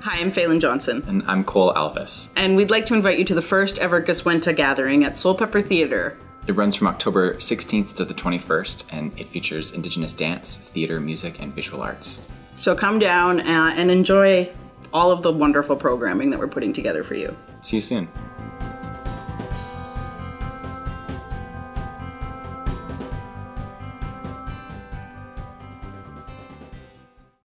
Hi, I'm Falen Johnson. And I'm Cole Alvis. And we'd like to invite you to the first ever Guswenta Gathering at Soulpepper Theatre. It runs from October 16th to the 21st, and it features Indigenous dance, theater, music, and visual arts. So come down and enjoy all of the wonderful programming that we're putting together for you. See you soon.